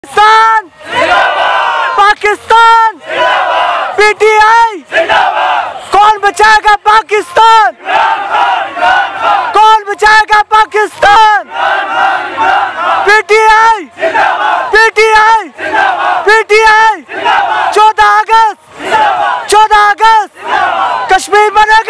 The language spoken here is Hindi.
पाकिस्तान पाकिस्तान पीटीआई कौन बचाएगा पाकिस्तान? कौन बचाएगा पाकिस्तान? पीटीआई पीटीआई पीटीआई 14 अगस्त कश्मीर बने